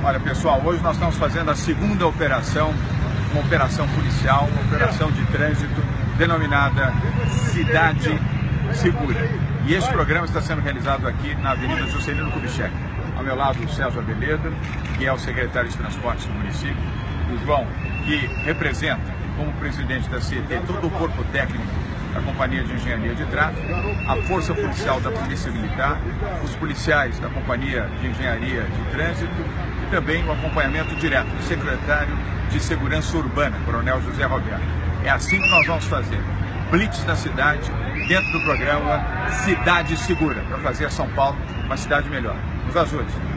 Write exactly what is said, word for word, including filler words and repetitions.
Olha, pessoal, hoje nós estamos fazendo a segunda operação, uma operação policial, uma operação de trânsito denominada Cidade Segura. E esse programa está sendo realizado aqui na Avenida Juscelino Kubitschek. Ao meu lado, o Sérgio Abeledo, que é o secretário de Transportes do município, o João, que representa, como presidente da C E T, todo o corpo técnico da Companhia de Engenharia de Tráfego, a Força Policial da Polícia Militar, os policiais da Companhia de Engenharia de Trânsito e também o acompanhamento direto do secretário de Segurança Urbana, Coronel José Roberto. É assim que nós vamos fazer. Blitz na cidade, dentro do programa Cidade Segura, para fazer São Paulo uma cidade melhor. Nos ajude.